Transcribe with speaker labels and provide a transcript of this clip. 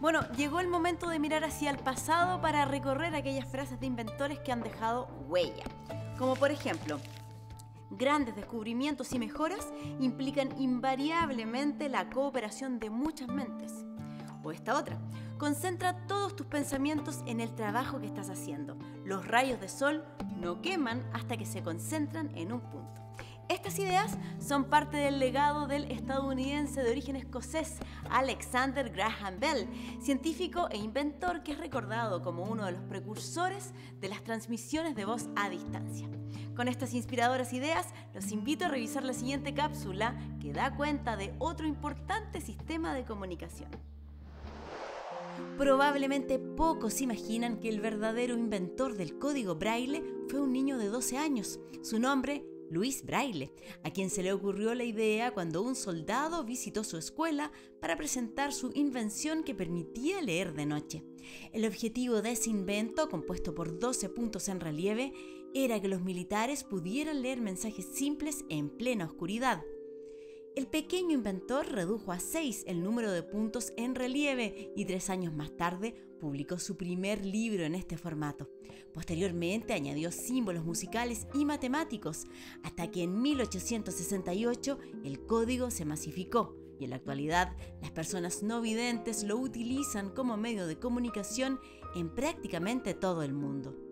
Speaker 1: Bueno, llegó el momento de mirar hacia el pasado para recorrer aquellas frases de inventores que han dejado huella. Como por ejemplo, grandes descubrimientos y mejoras implican invariablemente la cooperación de muchas mentes. O esta otra, concentra todos tus pensamientos en el trabajo que estás haciendo. Los rayos de sol no queman hasta que se concentran en un punto. Estas ideas son parte del legado del estadounidense de origen escocés Alexander Graham Bell, científico e inventor que es recordado como uno de los precursores de las transmisiones de voz a distancia. Con estas inspiradoras ideas, los invito a revisar la siguiente cápsula que da cuenta de otro importante sistema de comunicación. Probablemente pocos imaginan que el verdadero inventor del código Braille fue un niño de 12 años. Su nombre, Louis Braille, a quien se le ocurrió la idea cuando un soldado visitó su escuela para presentar su invención que permitía leer de noche. El objetivo de ese invento, compuesto por 12 puntos en relieve, era que los militares pudieran leer mensajes simples en plena oscuridad. El pequeño inventor redujo a 6 el número de puntos en relieve y 3 años más tarde publicó su primer libro en este formato. Posteriormente añadió símbolos musicales y matemáticos, hasta que en 1868 el código se masificó y en la actualidad las personas no videntes lo utilizan como medio de comunicación en prácticamente todo el mundo.